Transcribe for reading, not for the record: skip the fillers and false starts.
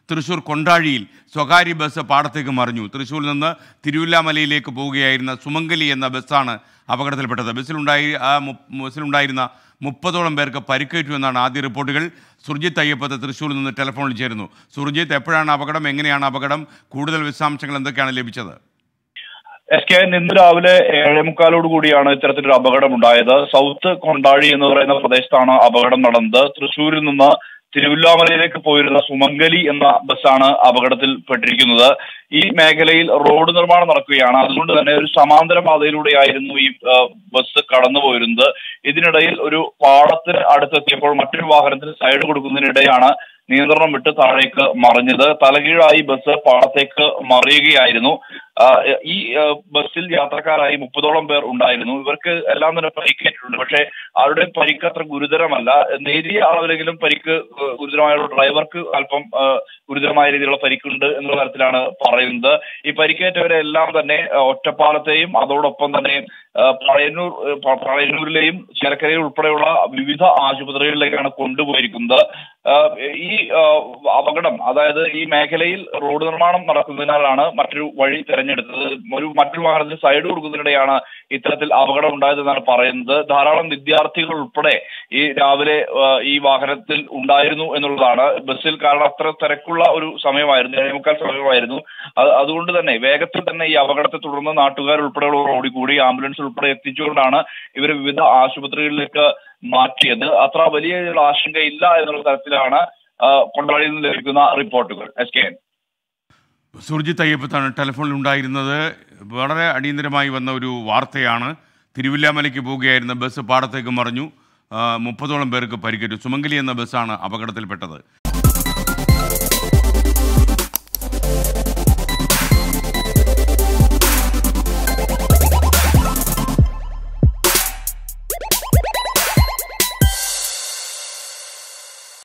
തൃശൂർ കൊണ്ടാഴിയിൽ സ്വകാര്യ ബസ് പാടത്തേക്ക് മറിഞ്ഞു. തൃശൂരിൽ നിന്ന് തിരുവില്ലാമലയിലേക്ക് പോവുകയായിരുന്ന സുമംഗലി എന്ന ബസ്സാണ് അപകടത്തിൽപ്പെട്ടത്. ബസ്സിലുണ്ടായിരുന്ന 30ഓളം പേർക്ക് പരിക്കേറ്റു എന്നാണ് ആദ്യ റിപ്പോർട്ടുകൾ. സുർജിത്ത് അയ്യപ്പത്ത് തൃശൂരിൽ നിന്ന് ടെലിഫോണിൽ ചേരുന്നു. സുർജിത്ത്, എപ്പോഴാണ് അപകടം, എങ്ങനെയാണ് അപകടം, കൂടുതൽ വിശദാംശങ്ങൾ എന്തൊക്കെയാണ് ലഭിച്ചത്? ഇന്ന് രാവിലെ 7:45 കൂടിയാണ് ഇത്തരത്തിലൊരു അപകടം ഉണ്ടായത്. സൗത്ത് കൊണ്ടാഴി എന്ന് പറയുന്ന പ്രദേശത്താണ് അപകടം നടന്നത്. തൃശ്ശൂരിൽ നിന്ന് തിരുവില്ലാമലയിലേക്ക് പോയിരുന്ന സുമംഗലി എന്ന ബസ്സാണ് അപകടത്തിൽപ്പെട്ടിരിക്കുന്നത്. ഈ മേഖലയിൽ റോഡ് നിർമ്മാണം നടക്കുകയാണ്. അതുകൊണ്ട് തന്നെ ഒരു സമാന്തര പാതയിലൂടെയായിരുന്നു ഈ ബസ് കടന്നു പോയിരുന്നത്. ഇതിനിടയിൽ ഒരു പാടത്തിന് അടുത്തെത്തിയപ്പോൾ മറ്റൊരു വാഹനത്തിന് സൈഡ് കൊടുക്കുന്നതിനിടെയാണ് നിയന്ത്രണം വിട്ട് താഴേക്ക് മറിഞ്ഞത്. തലകീഴായി ബസ് പാടത്തേക്ക് മറിയുകയായിരുന്നു. ഈ ബസ്സിൽ യാത്രക്കാരായി 30ഓളം പേർ ഉണ്ടായിരുന്നു. ഇവർക്ക് എല്ലാം തന്നെ പരിക്കേറ്റിട്ടുണ്ട്. പക്ഷേ അവരുടെ പരിക്ക് അത്ര ഗുരുതരമല്ല. നേരിയ അളവിലെങ്കിലും പരിക്ക് ഗുരുതരമായ ഡ്രൈവർക്ക് അല്പം ഗുരുതരമായ രീതിയിലുള്ള പരിക്കുണ്ട് എന്നുള്ള തരത്തിലാണ് പറയുന്നത്. ഈ പരിക്കേറ്റവരെ എല്ലാം തന്നെ ഒറ്റപ്പാലത്തെയും അതോടൊപ്പം തന്നെ പഴയന്നൂരിലെയും ചേലക്കരയിൽ ഉൾപ്പെടെയുള്ള വിവിധ ആശുപത്രികളിലേക്കാണ് കൊണ്ടുപോയിരിക്കുന്നത്. ഈ അപകടം, അതായത് ഈ മേഖലയിൽ റോഡ് നിർമ്മാണം നടക്കുന്നതിനാലാണ് മറ്റൊരു വഴി തെരഞ്ഞെടുത്തത്. മറ്റൊരു വാഹനത്തിന് സൈഡ് കൊടുക്കുന്നതിനിടെയാണ് ഇത്തരത്തിൽ അപകടം ഉണ്ടായതെന്നാണ് പറയുന്നത്. ധാരാളം വിദ്യാർത്ഥികൾ ഉൾപ്പെടെ ഈ രാവിലെ ഈ വാഹനത്തിൽ ഉണ്ടായിരുന്നു എന്നുള്ളതാണ്. ബസ്സിൽ കാരണം അത്ര തിരക്കുള്ള ഒരു സമയമായിരുന്നു, 7:45 സമയമായിരുന്നു. അതുകൊണ്ട് തന്നെ വേഗത്തിൽ തന്നെ ഈ അപകടത്തെ തുടർന്ന് നാട്ടുകാർ ഉൾപ്പെടെയുള്ളവർ ഓടിക്കൂടി ആംബുലൻസ് ഉൾപ്പെടെ എത്തിച്ചുകൊണ്ടാണ് ഇവരെ വിവിധ ആശുപത്രികളിലേക്ക് മാറ്റിയത്. അത്ര വലിയ ആശങ്കയില്ല എന്നുള്ള തരത്തിലാണ് കൊണ്ടാഴിയിൽ നിന്ന് ലഭിക്കുന്ന റിപ്പോർട്ടുകൾ. സുർജിത്ത് അയ്യപ്പത്താണ് ടെലിഫോണിൽ ഉണ്ടായിരുന്നത്. വളരെ അടിയന്തരമായി വന്ന ഒരു വാർത്തയാണ്. തിരുവില്ലാമലയ്ക്ക് പോവുകയായിരുന്ന ബസ് പാടത്തേക്ക് മറിഞ്ഞു. 30ഓളം പേർക്ക് പരിക്കേറ്റു. സുമംഗലി എന്ന ബസ്സാണ് അപകടത്തിൽപ്പെട്ടത്.